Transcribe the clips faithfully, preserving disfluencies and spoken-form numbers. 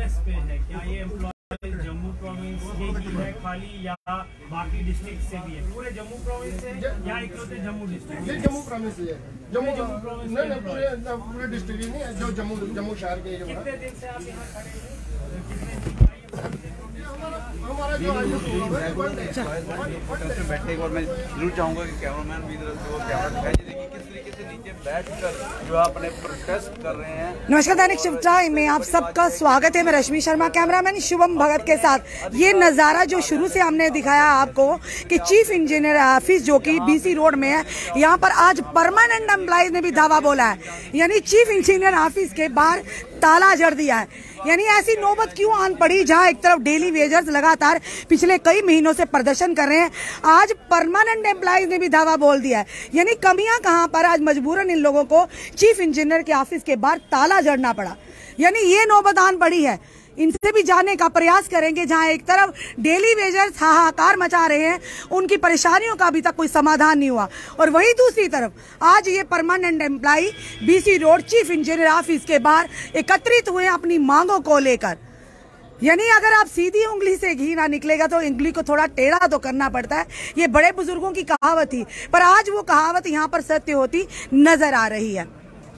Address पे है, क्या ये एम्प्लॉय जम्मू प्रोविंस के ही है खाली या बाकी डिस्ट्रिक्ट से भी है? पूरे जम्मू प्रोविंस से या इकलौते जम्मू डिस्ट्रिक्ट? ये जम्मू प्रोविंस से है। जम्मू जम्मू प्रोविंस नहीं नहीं पूरे पूरे डिस्ट्रिक्ट ही नहीं है, जो जम्मू जम्मू शहर के। कितने दिन से आप यहाँ खड़े हैं? कितने दिन हमारा जो बैठने के बाद मैं जरूर चाहूँगा कि कैमरामैन भी इधर से वो कैमरा दिखाई देखिए किस तरीके से नीचे बैठकर जो अपने प्रोटेस्ट कर रहे हैं। नमस्कार, दैनिक शिव टाइम में आप सबका स्वागत है। मैं रश्मि शर्मा, कैमरामैन शुभम भगत के साथ। ये नज़ारा जो शुरू से हमने दिखाया आपको कि चीफ इंजीनियर ऑफिस जो कि बीसी रोड में है, यहाँ पर आज परमानेंट एम्प्लॉइज ने भी धावा बोला है, यानी चीफ इंजीनियर ऑफिस के बाहर ताला जड़ दिया है। यानी ऐसी नौबत क्यों आन पड़ी जहां एक तरफ डेली वेजर्स लगातार पिछले कई महीनों से प्रदर्शन कर रहे हैं, आज परमानेंट एम्प्लॉइज ने भी धावा बोल दिया है। यानी कमियां कहां पर आज मजबूरन इन लोगों को चीफ इंजीनियर के ऑफिस के बाहर ताला जड़ना पड़ा। यानी ये नौबत आन पड़ी है। इनसे भी जानने का प्रयास करेंगे, जहां एक तरफ डेली वेजर्स हाहाकार मचा रहे हैं, उनकी परेशानियों का अभी तक कोई समाधान नहीं हुआ, और वहीं दूसरी तरफ आज ये permanent employee BC road chief engineer office के बाहर एकत्रित हुए अपनी मांगों को लेकर। यानी अगर आप सीधी उंगली से घी ना निकलेगा तो उंगली को थोड़ा टेढ़ा तो करना पड़ता है। ये बड़े बुजुर्गों की कहावत थी, पर आज वो कहावत यहाँ पर सत्य होती नजर आ रही है।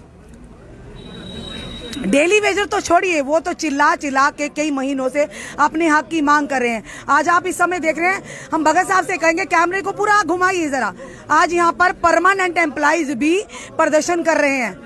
डेली वेजर तो छोड़िए, वो तो चिल्ला चिल्ला के कई महीनों से अपने हक की मांग कर रहे हैं। आज आप इस समय देख रहे हैं, हम भगत साहब से कहेंगे कैमरे को पूरा घुमाइए जरा। आज यहाँ पर परमानेंट एम्प्लॉइज भी प्रदर्शन कर रहे हैं।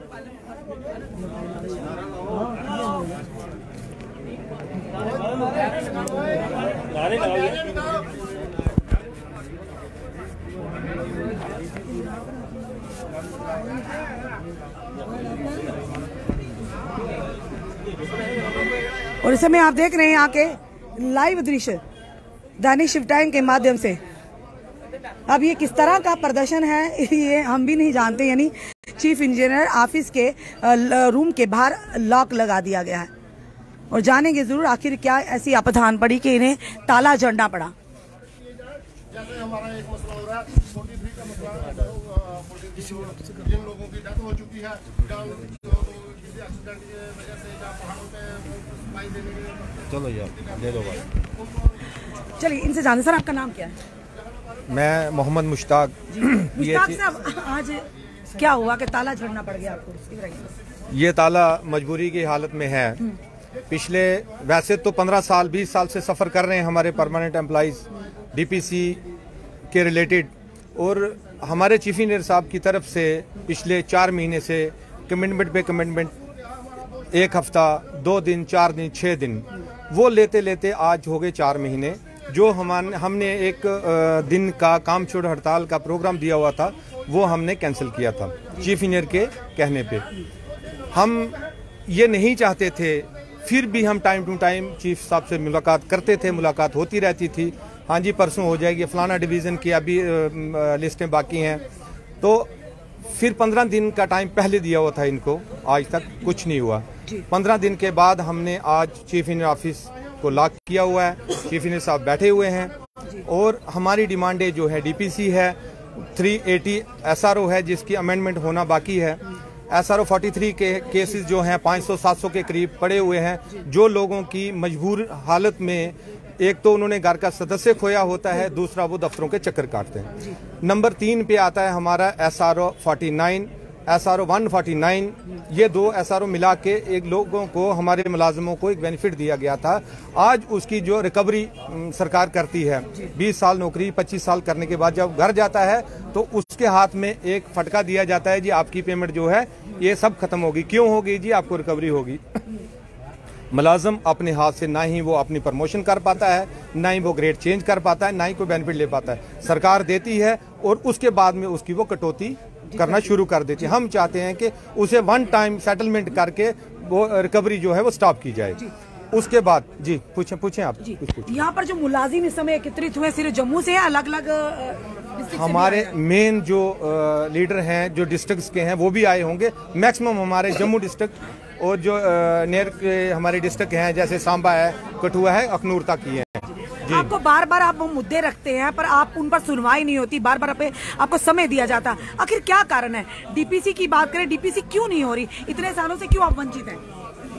और इस समय आप देख रहे हैं यहाँ के लाइव दृश्य दैनिक शिव टाइम के माध्यम से। अब ये किस तरह का प्रदर्शन है ये हम भी नहीं जानते। यानी चीफ इंजीनियर ऑफिस के रूम के बाहर लॉक लगा दिया गया है, और जानेंगे जरूर आखिर क्या ऐसी आपदान पड़ी कि इन्हें ताला जड़ना पड़ा। जैसे हमारा एक मसला हो रहा है, तैंतालीस का मसला है, जिन लोगों की डेथ हो चुकी है, किसी एक्सीडेंट की वजह से या पहाड़ों पे सफाई देने के लिए। चलो यार दे दो भाई। चलिए इनसे जानते। सर आपका नाम क्या है? मैं मोहम्मद मुश्ताक। मुश्ताक साहब, आज क्या हुआ कि ताला जड़ना पड़ गया आपको? ये ताला मजबूरी की हालत में है। पिछले वैसे तो पंद्रह साल बीस साल से सफ़र कर रहे हैं हमारे परमानेंट एम्प्लॉइज डीपीसी के रिलेटेड, और हमारे चीफ इंजीनियर साहब की तरफ से पिछले चार महीने से कमिटमेंट पे कमिटमेंट, एक हफ्ता, दो दिन, चार दिन, छः दिन, वो लेते लेते आज हो गए चार महीने। जो हम हमने एक दिन का काम छोड़ हड़ताल का प्रोग्राम दिया हुआ था वो हमने कैंसिल किया था चीफ इंजीनियर के कहने पे। हम ये नहीं चाहते थे, फिर भी हम टाइम टू टाइम चीफ साहब से मुलाकात करते थे, मुलाकात होती रहती थी। हाँ जी परसों हो जाएगी, फलाना डिवीज़न की अभी लिस्टें बाकी हैं। तो फिर पंद्रह दिन का टाइम पहले दिया हुआ था इनको, आज तक कुछ नहीं हुआ। पंद्रह दिन के बाद हमने आज चीफ इंजीनियर ऑफिस को लॉक किया हुआ है। चीफ इंजीनियर साहब बैठे हुए हैं, और हमारी डिमांडें जो है डीपीसी है, तीन सौ अस्सी एसआरओ है जिसकी अमेंडमेंट होना बाकी है, एसआरओ तैंतालीस के केसेस जो हैं पाँच सौ सात सौ के करीब पड़े हुए हैं, जो लोगों की मजबूर हालत में एक तो उन्होंने घर का सदस्य खोया होता है, दूसरा वो दफ्तरों के चक्कर काटते हैं। नंबर तीन पे आता है हमारा S R O forty nine, S R O one forty nine, ये दो एस आर ओ मिला के एक लोगों को, हमारे मुलाजमों को एक बेनिफिट दिया गया था। आज उसकी जो रिकवरी सरकार करती है, बीस साल नौकरी पच्चीस साल करने के बाद जब घर जाता है तो उसके हाथ में एक फटका दिया जाता है, जी आपकी पेमेंट जो है ये सब खत्म होगी। क्यों होगी जी? आपको रिकवरी होगी। मुलाजम अपने हाथ से ना ही वो अपनी प्रमोशन कर पाता है, ना ही वो ग्रेड चेंज कर पाता है, ना ही कोई बेनिफिट ले पाता है। सरकार देती है और उसके बाद में उसकी वो कटौती करना शुरू कर देती है। हम चाहते हैं कि उसे वन टाइम सेटलमेंट करके वो रिकवरी जो है वो स्टॉप की जाए। उसके बाद जी पूछें पूछें आप। यहाँ पर जो मुलाजिम इस समय एकत्रित हुए सिर्फ जम्मू से अलग अलग हमारे मेन जो लीडर हैं जो डिस्ट्रिक्ट्स के हैं वो भी आए होंगे। मैक्सिमम हमारे जम्मू डिस्ट्रिक्ट और जो नियर के हमारे डिस्ट्रिक्ट हैं जैसे सांबा है, कठुआ है, अखनूर तक की है। आपको बार बार आप वो मुद्दे रखते हैं पर आप उन पर सुनवाई नहीं होती, बार बार पे आपको समय दिया जाता, आखिर क्या कारण है? डीपीसी की बात करें, डीपीसी क्यों नहीं हो रही? इतने सालों से क्यों आप वंचित हैं?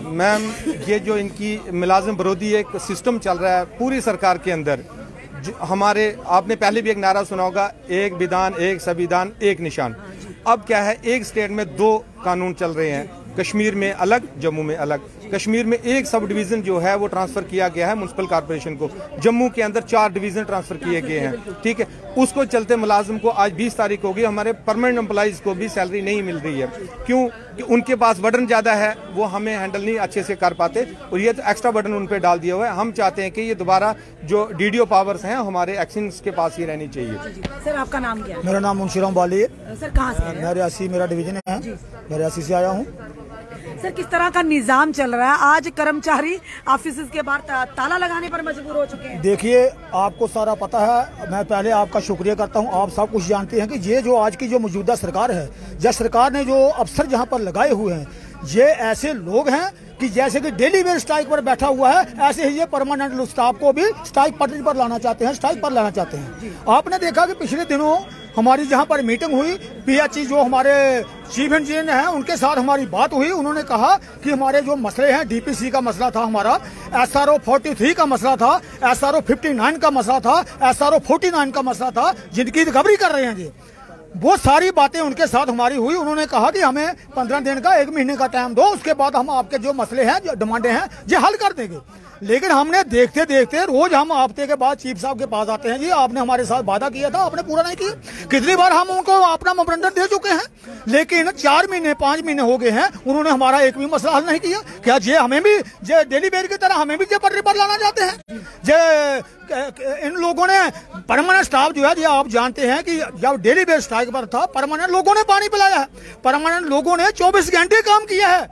मैम, ये जो इनकी मुलाजिम विरोधी एक सिस्टम चल रहा है पूरी सरकार के अंदर, हमारे आपने पहले भी एक नारा सुना होगा, एक विधान एक संविधान एक निशान। अब क्या है, एक स्टेट में दो कानून चल रहे हैं, कश्मीर में अलग, जम्मू में अलग। कश्मीर में एक सब डिवीजन जो है वो ट्रांसफर किया गया है म्युनिसिपल कॉर्पोरेशन को, जम्मू के अंदर चार डिवीजन ट्रांसफर किए गए हैं, ठीक है। उसको चलते मुलाजिम को आज बीस तारीख होगी, हमारे परमानेंट एम्प्लॉइज को भी सैलरी नहीं मिल रही है। क्यों? कि उनके पास बर्डन ज्यादा है, वो हमें हैंडल नहीं अच्छे से कर पाते, और ये तो एक्स्ट्रा बर्डन उन पे डाल दिया हुआ है। हम चाहते हैं कि ये दोबारा जो डीडीओ पावर्स हैं हमारे एक्शंस के पास ही रहनी चाहिए। सर आपका नाम क्या है? मेरा नाम मुंशीराम वाली है। सर कहाँ से? मैं रियासी, मेरा डिवीजन है, मैं रियासी से आया हूँ। सर किस तरह का निजाम चल रहा है? आज कर्मचारी ऑफिस के बाहर ताला लगाने पर मजबूर हो चुके हैं। देखिए, आपको सारा पता है, मैं पहले आपका शुक्रिया करता हूं। आप सब कुछ जानते हैं कि ये जो आज की जो मौजूदा सरकार है, जब सरकार ने जो अफसर जहां पर लगाए हुए हैं, ये ऐसे लोग हैं कि जैसे कि डेली वेज स्ट्राइक पर बैठा हुआ है, ऐसे ही ये परमानेंट स्टाफ को भी स्ट्राइक पटरी पर लाना चाहते हैं, स्ट्राइक पर लाना चाहते हैं। आपने देखा कि पिछले दिनों हमारी जहां पर मीटिंग हुई, पीएचई जो हमारे चीफ इंजीनियर हैं उनके साथ हमारी बात हुई। उन्होंने कहा कि हमारे जो मसले हैं, डीपीसी का मसला था, हमारा एसआरओ तैंतालीस का मसला था, एसआरओ उनसठ का मसला था, एसआरओ उनचास का मसला था, जिनकी रिकवरी कर रहे हैं जी, वो सारी बातें उनके साथ हमारी हुई। उन्होंने कहा कि हमें पंद्रह दिन का, एक महीने का टाइम दो, उसके बाद हम आपके जो मसले हैं, जो डिमांडें हैं, ये हल कर देंगे। लेकिन हमने देखते देखते रोज हम हफ्ते के बाद चीफ साहब के पास आते हैं, जी आपने हमारे साथ वादा किया था, आपने पूरा नहीं किया। कितनी बार हम उनको अपना मेमोरेंडम दे चुके हैं, लेकिन चार महीने पांच महीने हो गए हैं, उन्होंने हमारा एक भी मसला हल नहीं किया। क्या जे हमें भी जे डेली बेर की तरह हमें भी जे पटरी पर लाना चाहते हैं? जे इन लोगों ने परमानेंट स्टाफ जो है, जी आप जानते हैं कि जब डेली बेस स्ट्राइक पर था, परमानेंट लोगों ने पानी पिलाया है, परमानेंट लोगों ने चौबीस घंटे काम किया है,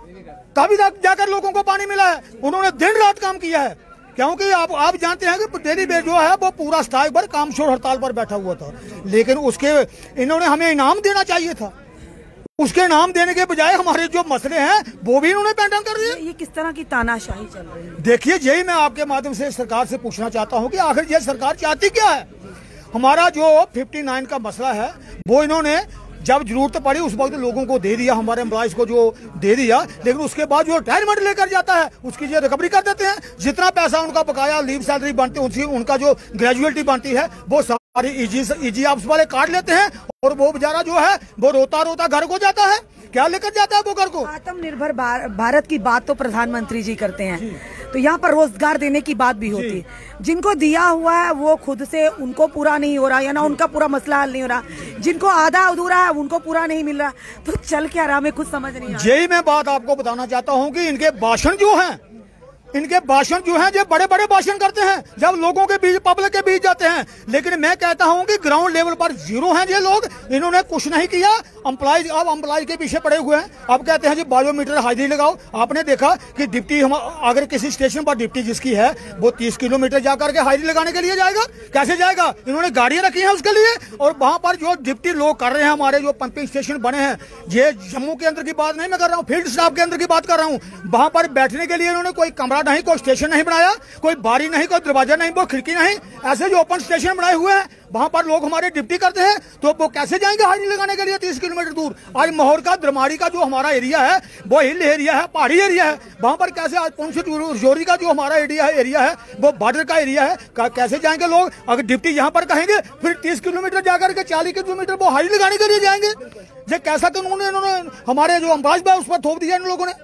तभी जाकर लोगों को पानी मिला है। उन्होंने दिन रात काम किया है, क्योंकि आप आप जानते हैं कि डेली बेस जो है वो पूरा स्ट्राइक पर कामचोर हड़ताल पर बैठा हुआ था। लेकिन उसके इन्होंने हमें इनाम देना चाहिए था, उसके इनाम देने के बजाय हमारे जो मसले हैं वो भी इन्होंने पेंडिंग कर दिए। ये किस तरह की तानाशाही चल रही है? देखिए, यही मैं आपके माध्यम से सरकार से पूछना चाहता हूँ कि आखिर ये सरकार चाहती क्या है? हमारा जो उनसठ का मसला है वो इन्होंने जब जरूरत पड़ी उस वक्त लोगों को दे दिया, हमारे एम्प्लॉइज को जो दे दिया, लेकिन उसके बाद जो रिटायरमेंट लेकर जाता है उसकी जो रिकवरी कर देते हैं। जितना पैसा उनका बकाया लीव सैलरी बनती है, उसकी उनका जो ग्रेजुएटी बनती है, वो सारी इजी इजी ऑप्स वाले काट लेते हैं, और वो बेचारा जो है वो रोता रोता घर को जाता है। क्या लेकर जाता है वो घर को? आत्मनिर्भर भारत की बात तो प्रधानमंत्री जी करते हैं, तो यहाँ पर रोजगार देने की बात भी होती है। जिनको दिया हुआ है वो खुद से उनको पूरा नहीं हो रहा, या ना उनका पूरा मसला हल नहीं हो रहा, जिनको आधा अधूरा है उनको पूरा नहीं मिल रहा, तो चल क्या रहा हमें कुछ समझ नहीं आ रहा। यही मैं बात आपको बताना चाहता हूँ कि इनके भाषण जो हैं, इनके भाषण जो हैं, जो बड़े बड़े भाषण करते हैं जब लोगों के बीच, पब्लिक के बीच जाते हैं, लेकिन मैं कहता हूं कि ग्राउंड लेवल पर जीरो हैं ये लोग। इन्होंने कुछ नहीं किया। एम्प्लॉइज अब एम्प्लॉइज के पीछे पड़े हुए हैं। अब कहते हैं जी बायोमीटर हाजिरी लगाओ। आपने देखा कि डिप्टी, हम अगर किसी स्टेशन पर डिप्टी जिसकी है वो तीस किलोमीटर जाकर के हाजिरी लगाने के लिए जाएगा, कैसे जाएगा? इन्होंने गाड़ियां रखी हैं उसके लिए, और वहां पर जो डिप्टी लोग कर रहे हैं, हमारे जो पंपिंग स्टेशन बने हैं, ये जम्मू के अंदर की बात नहीं मैं कर रहा हूँ, फील्ड स्टाफ के अंदर की बात कर रहा हूँ। वहां पर बैठने के लिए इन्होंने कोई कमरा नहीं, कोई स्टेशन नहीं बनाया, कोई बारी नहीं, कोई दरवाजा नहीं, वो खिड़की नहीं, ऐसे जो ओपन स्टेशन बनाए हुए हैं वहां पर लोग हमारे ड्यूटी करते हैं, तो वो कैसे जाएंगे हाजिरी लगाने के लिए तीस किलोमीटर दूर? आज माहौर का, द्रमाड़ी का जो हमारा एरिया है वो हिल एरिया है, पहाड़ी एरिया है, वहां पर कैसे आज पुंछ जोरी का जो हमारा एरिया है एरिया है वो बॉर्डर का एरिया है, कैसे जाएंगे लोग? अगर ड्यूटी यहाँ पर कहेंगे फिर तीस किलोमीटर जाकर के चालीस किलोमीटर वो हाजिरी लगाने के लिए जाएंगे। ये कैसा कानून इन्होंने हमारे जो अम्बाज उस पर थोप दिया इन लोगों ने।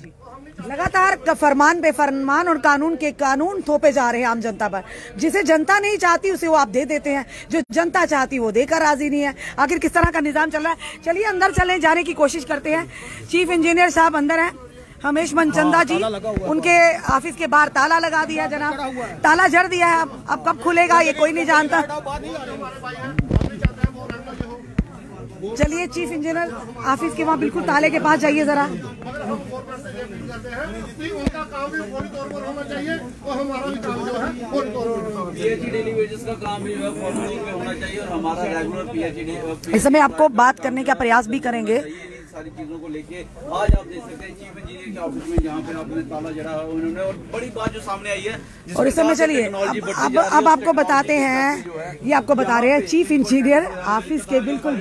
लगातार फरमान पे फरमान और कानून के कानून थोपे जा रहे हैं आम जनता पर। जिसे जनता नहीं चाहती उसे वो आप दे देते हैं, जो जनता चाहती वो देकर राजी नहीं है। आखिर किस तरह का निजाम चल रहा है? चलिए अंदर चले, जाने की कोशिश करते हैं। चीफ इंजीनियर साहब अंदर हैं, हमेश मनचंदा जी, उनके ऑफिस के बाहर ताला लगा दिया जनाब, ताला जड़ दिया है। अब कब खुलेगा ये कोई नहीं जानता। चलिए चीफ इंजीनियर ऑफिस के वहाँ बिल्कुल ताले के पास जाइए जरा। उनका काम भी फौरी तौर पर होना चाहिए और हमारा भी काम जो है फौरी तौर पर पीएचई डेली वेजेस का काम भी जो है फॉर्मली पे होना चाहिए और हमारा रेगुलर पीएचई। इस समय आपको बात करने का प्रयास भी करेंगे। सारी चीजों को लेके आज आप देख सकते हैं चीफ इंजीनियर के ऑफिस में जहाँ पे आपने ताला जड़ा है उन्होंने, और बड़ी बात जो सामने आई है और इस समय चलिए अब अब आपको बताते हैं, ये आपको बता रहे हैं चीफ इंजीनियर ऑफिस के बिल्कुल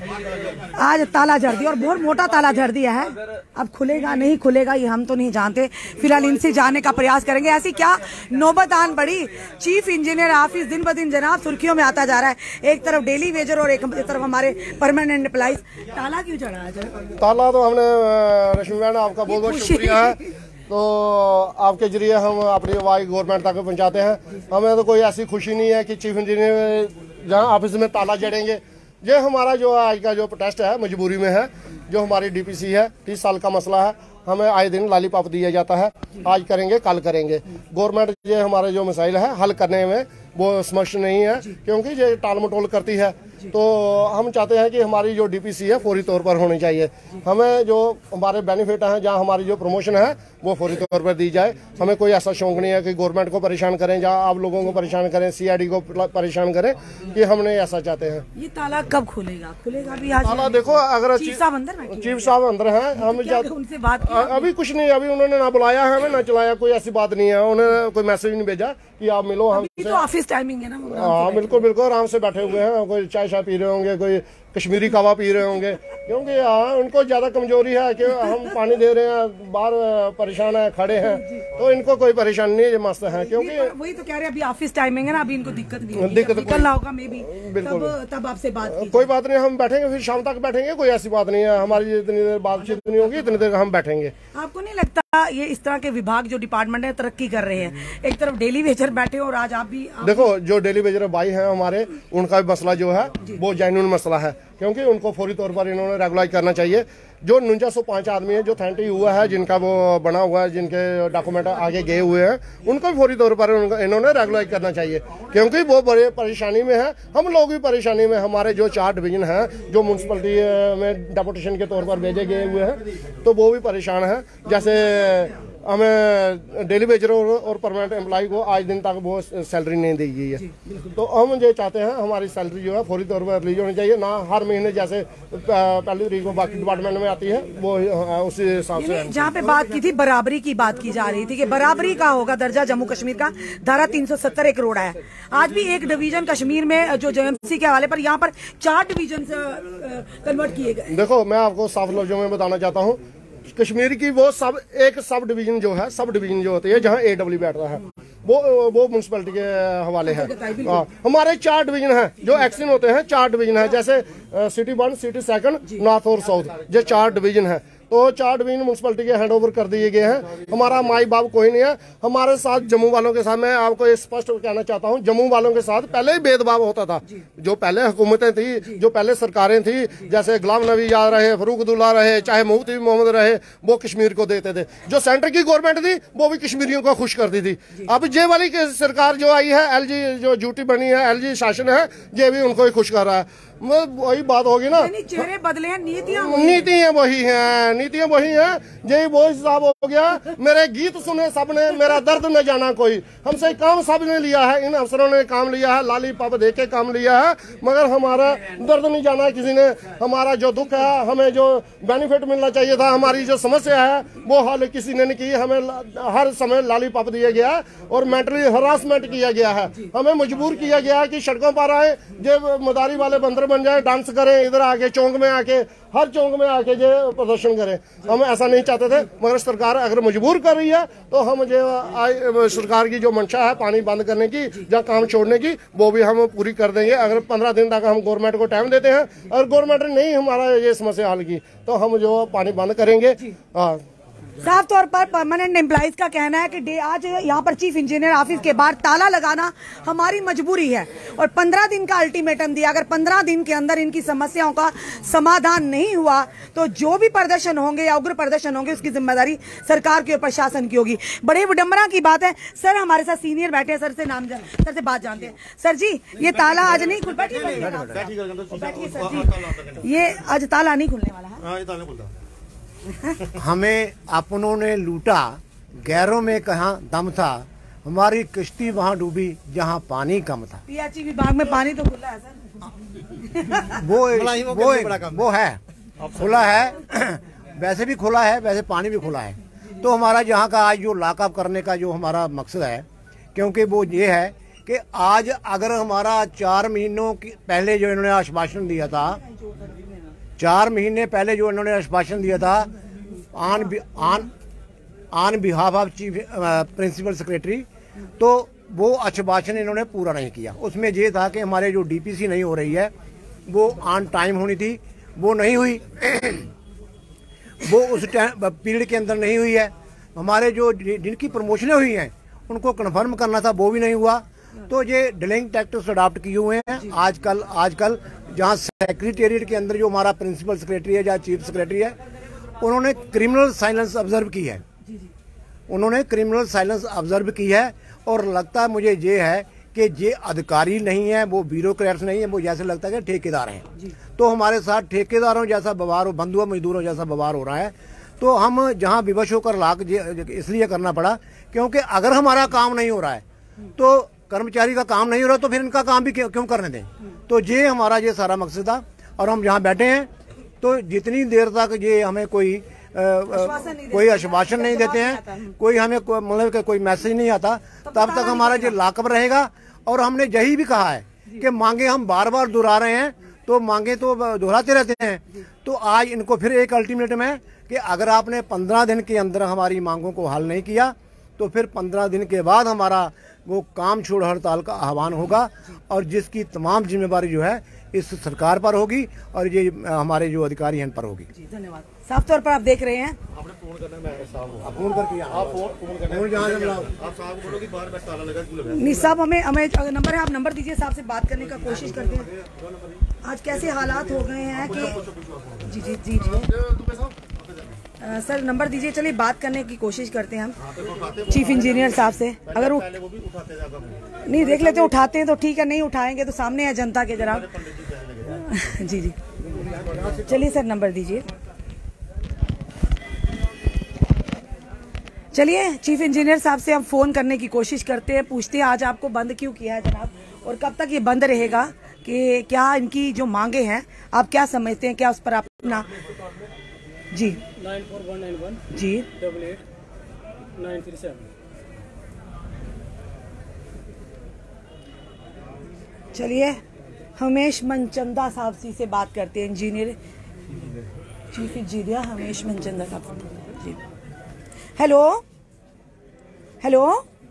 बाहर आज ताला जड़ दिया और बहुत मोटा ताला जड़ दिया है। अब खुलेगा नहीं खुलेगा ये हम तो नहीं जानते, फिलहाल इनसे जाने का प्रयास करेंगे। ऐसी क्या नौबत आन पड़ी, चीफ इंजीनियर ऑफिस दिन ब दिन जनाब सुर्खियों में आता जा रहा है। एक तरफ डेली वेजर और एक तरफ हमारे परमानेंट एम्प्लॉइज। ताला क्यों चढ़ा है? ताला तो हमने रश्मि मैडम आपका बहुत बहुत शुक्रिया है, तो आपके जरिए हम अपनी आवाज़ गवर्नमेंट तक पहुंचाते हैं। हमें तो कोई ऐसी खुशी नहीं है कि चीफ इंजीनियर जहां ऑफिस में ताला जड़ेंगे। ये हमारा जो आज का जो प्रोटेस्ट है मजबूरी में है, जो हमारी डीपीसी है तीस साल का मसला है, हमें आए दिन लालीपॉप दिया जाता है, आज करेंगे कल करेंगे। गवर्नमेंट ये हमारे जो मसाइल है हल करने में वो समक्ष नहीं है, क्योंकि ये टाल मटोल करती है। तो हम चाहते हैं कि हमारी जो डीपीसी है फौरी तौर पर होनी चाहिए। हमें जो हमारे बेनिफिट हैं, जहां हमारी जो प्रमोशन है वो फौरी तौर पर दी जाए। हमें कोई ऐसा शौक नहीं है कि गवर्नमेंट को परेशान करें, जहां आप लोगों को परेशान करें, सीआईडी को परेशान करें, कि हमने ऐसा चाहते हैं। ये ताला कब खुलेगा? खुलेगा भी आज? ताला देखो, अगर चीफ साहब अंदर चीफ साहब अंदर हैं, हम उनसे बात अभी कुछ नहीं, अभी उन्होंने ना बुलाया है हमें ना चलाया, कोई ऐसी बात नहीं है। उन्होंने कोई मैसेज नहीं भेजा कि आप मिलो हमसे। तो ऑफिस टाइमिंग है ना। हाँ बिल्कुल बिल्कुल, आराम से बैठे हुए हैं, कोई चाय शाय पी रहे होंगे, कोई कश्मीरी कावा पी रहे होंगे, क्योंकि हाँ उनको ज्यादा कमजोरी है कि हम पानी दे रहे हैं, बाहर परेशान है, खड़े हैं, तो इनको कोई परेशानी नहीं है, ये मस्त है। क्योंकि वही तो कह रहे हैं अभी ऑफिस टाइमिंग है ना, अभी इनको दिक्कत नहीं होगी, दिक्कत निकलना होगा मे बी, बिल्कुल तब तब आपसे बात की कोई बात नहीं, हम बैठेंगे, फिर शाम तक बैठेंगे, कोई ऐसी बात नहीं है। हमारी जितनी देर बातचीत नहीं होगी इतनी देर हम बैठेंगे। आपको नहीं लगता ये इस तरह के विभाग जो डिपार्टमेंट है तरक्की कर रहे हैं? एक तरफ डेली वेजर बैठे और आज आप भी आप देखो, जो डेली वेजर भाई हैं हमारे, उनका भी मसला जो है वो जेन्युइन मसला है, क्योंकि उनको फौरी तौर पर इन्होंने रेगुलाइज करना चाहिए। जो उनचास सौ पाँच आदमी है जो थर्टी हुआ है, जिनका वो बना हुआ है, जिनके डॉक्यूमेंट आगे गए हुए हैं, उनको भी फौरी तौर पर इन्होंने रेगुलाइज करना चाहिए, क्योंकि वो बड़े परेशानी में है। हम लोग भी परेशानी में, हमारे जो चार डिवीजन हैं जो म्यूनसिपलिटी में डेपुटेशन के तौर पर भेजे गए हुए हैं, तो वो भी परेशान है। जैसे हमें डेली वेजर और, और परमानेंट एम्प्लॉय को आज दिन तक वो सैलरी नहीं दी गई है, तो हम ये चाहते हैं हमारी सैलरी जो है फौरी तौर पर रिलीज होनी चाहिए, ना हर महीने जैसे पहली तारीख को बाकी डिपार्टमेंट में आती है वो उसी हिसाब से। जहाँ पे बात की थी बराबरी की बात की जा रही थी कि बराबरी का होगा दर्जा जम्मू कश्मीर का, धारा तीन सौ सत्तर एक रोड़ा है। आज भी एक डिवीजन कश्मीर में जो जेएमसी के हवाले पर यहाँ पर चार डिवीजन कन्वर्ट किए गए। देखो, मैं आपको साफ लफ्जों में बताना चाहता हूँ, कश्मीर की वो सब एक सब डिवीजन जो है, सब डिवीजन जो होती है जहाँ ए डब्ल्यू बैठता है, वो वो म्यूनसिपलिटी के हवाले है। हाँ, हमारे चार डिवीजन हैं जो एक्शन होते हैं, चार डिवीजन है, जैसे city one, city second, north और साउथ, ये चार डिवीजन है। तो चार डिवीजन म्यूनसिपलिटी के हैंड ओवर कर दिए गए हैं। हमारा माई बाप कोई नहीं है हमारे साथ। जम्मू वालों के साथ मैं आपको ये स्पष्ट कहना चाहता हूँ, जम्मू वालों के साथ पहले ही भेदभाव होता था। जो पहले हुकूमतें थी, जो पहले सरकारें थी, जैसे गुलाम नबी आजाद रहे, फरूक अब्दुल्ला रहे, चाहे मुफ्ती मोहम्मद रहे, वो कश्मीर को देते थे। जो सेंटर की गवर्नमेंट थी वो भी कश्मीरियों को खुश करती थी। अब जे वाली सरकार जो आई है, एल जी जो ड्यूटी बनी है, एल जी शासन है, ये भी उनको ही खुश कर रहा है। वही बात होगी ना, चेहरे बदले हैं, नीतियां नीतियां वही हैं, नीतियां वही हैं। यही वो हिसाब हो गया, मेरे गीत सुने सबने, मेरा दर्द न जाना कोई। हमसे काम सबने लिया है, इन अफसरों ने काम लिया है, लाली पाप दे के काम लिया है, मगर हमारा दर्द नहीं जाना किसी ने। हमारा जो दुख है, हमें जो बेनिफिट मिलना चाहिए था, हमारी जो समस्या है, वो हल किसी ने नहीं की। हमें हर समय लाली पाप दिया गया है और मेंटली हरासमेंट किया गया है। हमें मजबूर किया गया है कि सड़कों पर आए, जो मदारी वाले बंदर बन जाए, डांस करें, इधर आके चौक में आके, हर चौक में आके जो प्रदर्शन करें। हम ऐसा नहीं चाहते थे, मगर सरकार अगर मजबूर कर रही है तो हम जो सरकार की जो मंशा है पानी बंद करने की या काम छोड़ने की, वो भी हम पूरी कर देंगे। अगर पंद्रह दिन तक हम गवर्नमेंट को टाइम देते हैं, अगर गवर्नमेंट ने नहीं हमारा ये समस्या हल की, तो हम जो पानी बंद करेंगे। हाँ, साफ तौर पर परमानेंट एम्प्लॉइज का कहना है कि डे आज यहाँ पर चीफ इंजीनियर ऑफिस के बाहर ताला लगाना हमारी मजबूरी है और पंद्रह दिन का अल्टीमेटम दिया। अगर पंद्रह दिन के अंदर इनकी समस्याओं का समाधान नहीं हुआ तो जो भी प्रदर्शन होंगे या उग्र प्रदर्शन होंगे उसकी जिम्मेदारी सरकार की और प्रशासन की होगी। बड़े विडंबना की बात है। सर हमारे साथ सीनियर बैठे हैं, सर से नाम सर से बात जानते हैं। सर जी, ये ताला आज नहीं खुल, बैठिए सर जी, ये आज ताला नहीं खुलने वाला है। हमें अपनों ने लूटा, गैरों में कहाँ दम था, हमारी किश्ती वहाँ डूबी जहाँ पानी कम था। पीएचई विभाग में पानी तो खुला है सर। वो वो, वो, वो है खुला है, वैसे भी खुला है, वैसे पानी भी खुला है। तो हमारा यहाँ का आज जो लॉकअप करने का जो हमारा मकसद है, क्योंकि वो ये है कि आज अगर हमारा चार महीनों की पहले जो इन्होंने आश्वासन दिया था, चार महीने पहले जो इन्होंने आश्वासन दिया था on on on behalf of chief principal secretary, तो वो आश्वासन इन्होंने पूरा नहीं किया। उसमें ये था कि हमारे जो डीपीसी नहीं हो रही है वो ऑन टाइम होनी थी, वो नहीं हुई। वो उस टाइम पीरियड के अंदर नहीं हुई है। हमारे जो जिनकी प्रमोशनें हुई हैं उनको कन्फर्म करना था, वो भी नहीं हुआ। तो ये डिलेइंग टैक्टिक्स अडॉप्ट किए हुए हैं आजकल। आजकल जहाँ सेक्रेटेरिएट के अंदर जो हमारा प्रिंसिपल सेक्रेटरी है या चीफ सेक्रेटरी है, उन्होंने क्रिमिनल साइलेंस ऑब्जर्व की है, उन्होंने क्रिमिनल साइलेंस ऑब्जर्व की है। और लगता है मुझे ये है कि ये अधिकारी नहीं है, वो ब्यूरोक्रेट्स नहीं है, वो जैसे लगता है कि ठेकेदार हैं। तो हमारे साथ ठेकेदारों जैसा व्यवहार हो, बंधुआ मजदूरों जैसा व्यवहार हो रहा है। तो हम जहाँ विवश होकर लाख इसलिए करना पड़ा क्योंकि अगर हमारा काम नहीं हो रहा है तो कर्मचारी का काम नहीं हो रहा तो फिर इनका काम भी क्यों करने दें। तो ये हमारा ये सारा मकसद था। और हम यहाँ बैठे हैं तो जितनी देर तक ये हमें कोई आ, आ, कोई आश्वासन नहीं देते हैं, कोई हमें मतलब को, कोई मैसेज नहीं आता, तब तक हमारा ये लाकअप रहेगा। और हमने यही भी कहा है कि मांगे हम बार बार दोहरा रहे हैं, तो मांगे तो दोहराते रहते हैं। तो आज इनको फिर एक अल्टीमेटम है कि अगर आपने पंद्रह दिन के अंदर हमारी मांगों को हल नहीं किया तो फिर पंद्रह दिन के बाद हमारा वो काम छोड़ हड़ताल का आह्वान होगा। और जिसकी तमाम जिम्मेदारी जो है इस सरकार पर होगी और ये हमारे जो अधिकारी हैं इन पर होगी। धन्यवाद। साफ तौर पर आप देख रहे हैं, नहीं साहब हमें हमें अगर नंबर है आप नंबर दीजिए, साहब से बात करने का कोशिश करते हैं। आज कैसे हालात हो गए हैं कि जी जी जी जी आ, सर नंबर दीजिए, चलिए बात करने की कोशिश करते हैं हम चीफ इंजीनियर साहब से। अगर वो नहीं देख लेते उठाते हैं तो ठीक है, नहीं उठाएंगे तो सामने है जनता के जनाब। जी जी चलिए सर नंबर दीजिए। चलिए चीफ इंजीनियर साहब से हम फोन करने की कोशिश करते हैं, पूछते हैं आज आपको बंद क्यों किया है जनाब, और कब तक ये बंद रहेगा, कि क्या इनकी जो मांगे हैं आप क्या समझते हैं, क्या उस पर आप अपना G nine four one nine one G double eight nine three seven. चलिए हमेश मनचंदा साहब सी से बात करते हैं, engineer chief engineer Hamesh Manchanda साहब जी। हेलो हेलो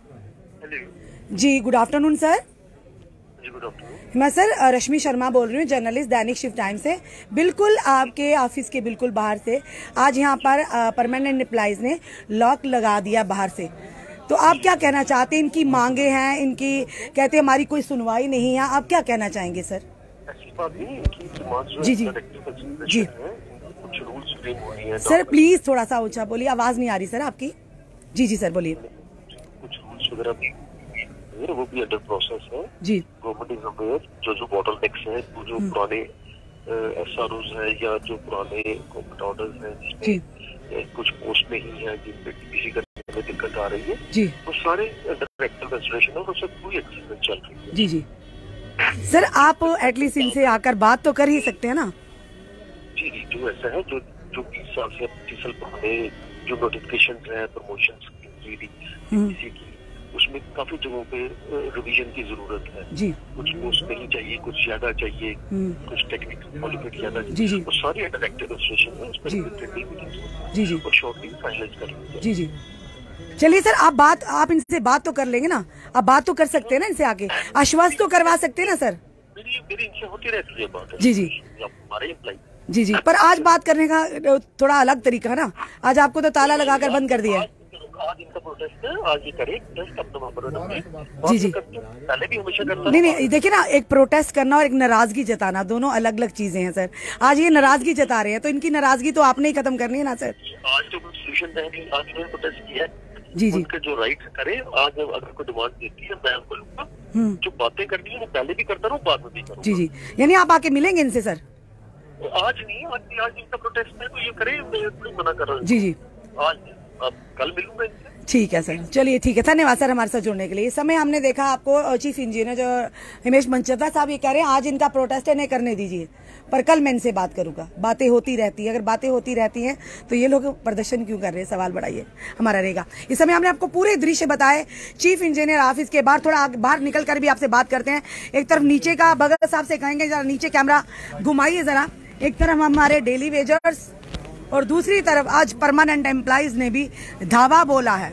जी गुड आफ्टरनून सर। जी गुड आफ्टरनून। मैं सर रश्मि शर्मा बोल रही हूँ, जर्नलिस्ट दैनिक शिफ्ट टाइम से, बिल्कुल आपके ऑफिस के बिल्कुल बाहर से। आज यहाँ पर परमानेंट एम्प्लॉइज ने लॉक लगा दिया बाहर से, तो आप क्या कहना चाहते हैं? इनकी मांगे हैं, इनकी कहते हैं हमारी कोई सुनवाई नहीं है, आप क्या कहना चाहेंगे सर? ऐसी बात नहीं, इनकी डिमांड्स जो जी जी जी कुछ रूल्स फ्रेम हो रही हैं। सर प्लीज थोड़ा सा ऊंचा बोलिए, आवाज नहीं आ रही सर आपकी। जी जी सर बोलिए। कुछ रूल्स वगैरह भी वो भी अंडर प्रोसेस है जी। गवर्नमेंट इज अवेयर जो जो बॉटल नेक्स है, जो जो पुराने एस आर ओज है या जो पुराने गवर्नमेंट ऑर्डर्स हैं जिसमें कुछ पोस्ट नहीं है जिन पे किसी करने में दिक्कत आ रही है जी, वो सारे अंडर एक्टिव कंसिडरेशन है और उससे पूरी एक्सरसाइज चल रही है। जी जी सर आप एटलीस्ट इनसे आकर बात तो कर ही सकते हैं ना? जी जी जो ऐसा है जो जो बीस साल से पच्चीस साल पुराने जो नोटिफिकेशन है प्रमोशन किसी की, उसमें काफी जगहों पे रिवीजन की जरूरत है जी। कुछ पोस्ट नहीं चाहिए, कुछ ज्यादा चाहिए, कुछ टेक्निकल क्वालिफिकेशन ज्यादा जी जी वो सारी इंटरएक्टिव एडमिनिस्ट्रेशन है उसमें जी जी और शॉर्टली फाइनलाइज करेंगे। जी जी चलिए सर आप बात आप इनसे बात तो कर लेंगे ना, आप बात तो कर सकते हैं ना इनसे, आके आश्वस्त तो करवा सकते हैं ना सर? मेरी मेरी इनसे होती रहती है बात। जी जी हमारे एम्प्लॉय जी जी पर आज बात करने का थोड़ा अलग तरीका है ना, आज आपको तो ताला लगाकर बंद कर दिया है। आज इनका प्रोटेस्ट है, आज ये करें प्रोटेस्ट अपने नवंबर जी जी पहले भी हमेशा करता। नहीं नहीं देखिए ना, एक प्रोटेस्ट करना और एक नाराजगी जताना दोनों अलग अलग चीजें हैं सर। आज ये नाराजगी जता रहे हैं तो इनकी नाराजगी तो आपने ही खत्म करनी है ना सर। आज जो सोल्यूशन है नहीं, आज इन्होंने प्रोटेस्ट किया है जी जी उनके जो राइट करे। आज अगर कोई डिमांड देती है मैं बोलूंगा जो बातें करनी है वो पहले भी करता रहूं बाद में भी करूंगा। जी जी यानी आप आके मिलेंगे इनसे सर? आज नहीं, आज आज इनका प्रोटेस्ट है तो ये करे, मैं मना कर रहा हूँ। जी जी आज आप कल मिलूंगा इनसे। ठीक है सर, चलिए ठीक है, धन्यवाद सर हमारे साथ जुड़ने के लिए। इस समय हमने देखा आपको चीफ इंजीनियर जो हिमेश मनचंदा साहब ये कह रहे हैं आज इनका प्रोटेस्ट है, नहीं करने दीजिए, पर कल मैं इनसे बात करूंगा। बातें होती रहती है, अगर बातें होती रहती हैं तो ये लोग प्रदर्शन क्यों कर रहे हैं, सवाल बढ़ाइए हमारा रहेगा। इस समय हमने आपको पूरे दृश्य बताए चीफ इंजीनियर ऑफिस के बाहर। थोड़ा बाहर निकल कर भी आपसे बात करते हैं। एक तरफ नीचे का भगत साहब से कहेंगे जरा नीचे कैमरा घुमाइए जरा। एक तरफ हमारे डेली वेजर्स और दूसरी तरफ आज परमानेंट एम्प्लॉइज ने भी धावा बोला है।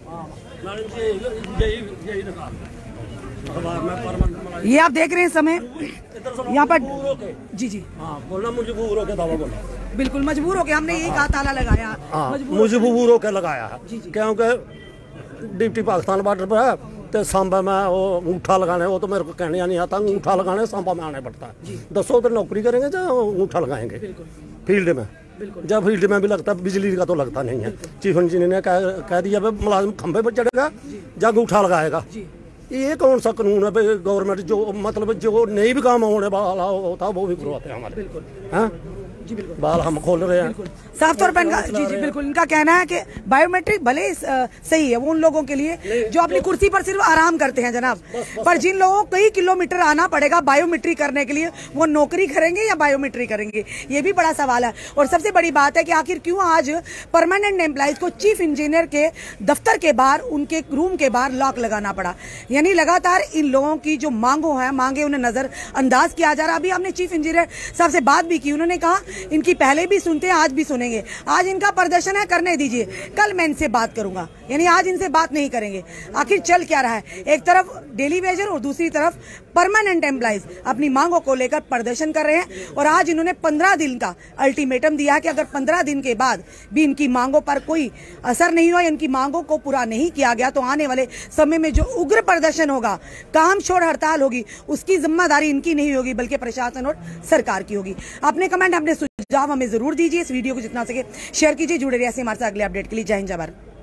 ये आप देख रहे हैं समय यहाँ पर जी जी बोलना मजबूर होकर धावा बोला, बिल्कुल मजबूर होकर हमने यही कहा, ताला लगाया, मजबूर होकर लगाया है क्योंकि डिप्टी पाकिस्तान बॉर्डर पर है तो सांबा में वो अंगूठा लगाने, वो तो मेरे को कहने नहीं आता, अंगूठा लगाने सांबा में आना पड़ता है। दसो तो नौकरी करेंगे जो अंगूठा लगाएंगे फील्ड में, जब फील्ड में भी लगता है, बिजली का तो लगता नहीं है। चीफ इंजीनियर ने कह, कह दिया भाई मुलाजिम खंभे पर चढ़ेगा या अंगूठा लगाएगा। ये कौन सा कानून है भाई? गवर्नमेंट जो मतलब जो नहीं भी काम होने वाला होता वो भी करवाते हैं हमारे, हाँ जी बिल्कुल, बाल हम खोल रहे हैं साफ तौर पर इनका, जी जी बिल्कुल, इनका कहना है कि बायोमेट्रिक भले आ, सही है वो उन लोगों के लिए जो अपनी कुर्सी पर सिर्फ आराम करते हैं जनाब, पर जिन लोगों को कई किलोमीटर आना पड़ेगा बायोमेट्रिक करने के लिए, वो नौकरी करेंगे या बायोमेट्रिक करेंगे, ये भी बड़ा सवाल है। और सबसे बड़ी बात है कि आखिर क्यों आज परमानेंट एम्प्लॉइज को चीफ इंजीनियर के दफ्तर के बाहर, उनके रूम के बाहर लॉक लगाना पड़ा। यानी लगातार इन लोगों की जो मांगों है, मांगे उन्हें नजरअंदाज किया जा रहा। अभी हमने चीफ इंजीनियर साहब से बात भी की, उन्होंने कहा इनकी पहले भी सुनते हैं आज भी सुनेंगे, आज इनका प्रदर्शन है करने दीजिए, कल मैं इनसे बात करूंगा। यानी आज इनसे बात नहीं करेंगे। आखिर चल क्या रहा है, एक तरफ डेली वेजर और दूसरी तरफ परमानेंट एम्प्लॉइज अपनी मांगों को लेकर प्रदर्शन कर रहे हैं। और आज इन्होंने पंद्रह दिन का अल्टीमेटम दिया है कि अगर पंद्रह दिन के बाद भी इनकी मांगों पर कोई असर नहीं हुआ, इनकी मांगों को पूरा नहीं किया गया, तो आने वाले समय में जो उग्र प्रदर्शन होगा, काम छोड़ हड़ताल होगी, उसकी जिम्मेदारी इनकी नहीं होगी बल्कि प्रशासन और सरकार की होगी। अपने कमेंट, अपने सुझाव हमें जरूर दीजिए। इस वीडियो को जितना सके शेयर कीजिए। जुड़े रहिए हमारे साथ अगले अपडेट के लिए। जय हिंद, जय भारत।